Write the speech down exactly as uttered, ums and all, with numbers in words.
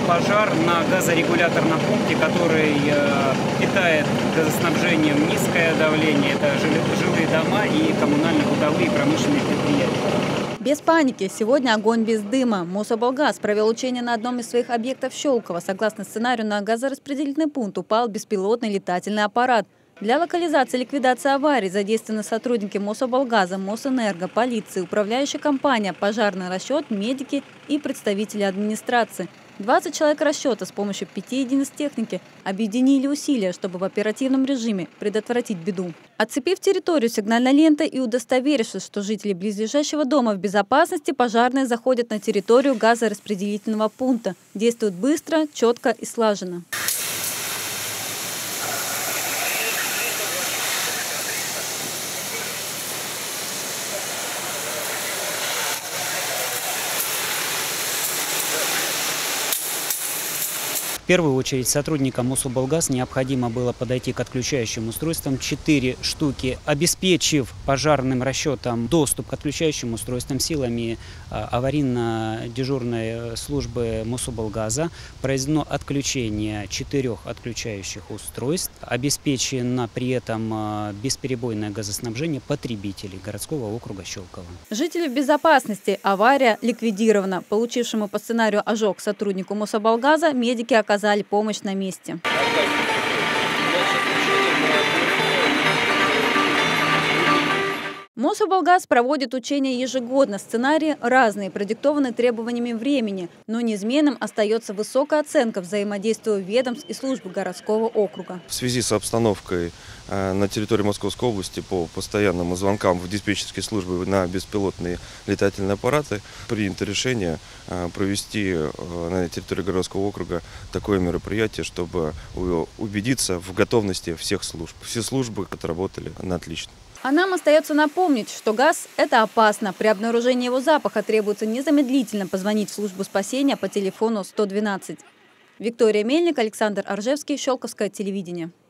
пожар на газорегуляторном пункте, который э, питает газоснабжением низкое давление. Это жилые дома и коммунально-бытовые промышленные предприятия. Без паники. Сегодня огонь без дыма. Мособлгаз провел учение на одном из своих объектов Щелково. Согласно сценарию, на газораспределительный пункт упал беспилотный летательный аппарат. Для локализации и ликвидации аварий задействованы сотрудники Мособлгаза, Мосэнерго, полиции, управляющая компания, пожарный расчет, медики и представители администрации. двадцать человек расчета с помощью пяти единиц техники объединили усилия, чтобы в оперативном режиме предотвратить беду. Оцепив территорию сигнальной лентой и удостоверившись, что жители близлежащего дома в безопасности, пожарные заходят на территорию газораспределительного пункта. Действуют быстро, четко и слаженно. В первую очередь сотрудникам Мособлгаз необходимо было подойти к отключающим устройствам, четыре штуки, обеспечив пожарным расчетом доступ к отключающим устройствам силами аварийно-дежурной службы Мособлгаза. Произведено отключение четырех отключающих устройств. Обеспечено при этом бесперебойное газоснабжение потребителей городского округа Щелково. Жители в безопасности. Авария ликвидирована. Получившему по сценарию ожог сотруднику Мособлгаза медики оказали оказали помощь на месте. Мособлгаз проводит учения ежегодно. Сценарии разные, продиктованы требованиями времени, но неизменным остается высокая оценка взаимодействия ведомств и служб городского округа. В связи с обстановкой на территории Московской области по постоянным звонкам в диспетчерские службы на беспилотные летательные аппараты принято решение провести на территории городского округа такое мероприятие, чтобы убедиться в готовности всех служб. Все службы отработали на отлично. А нам остается напомнить, что газ – это опасно. При обнаружении его запаха требуется незамедлительно позвонить в службу спасения по телефону сто двенадцать. Виктория Мельник, Александр Аржевский, Щелковское телевидение.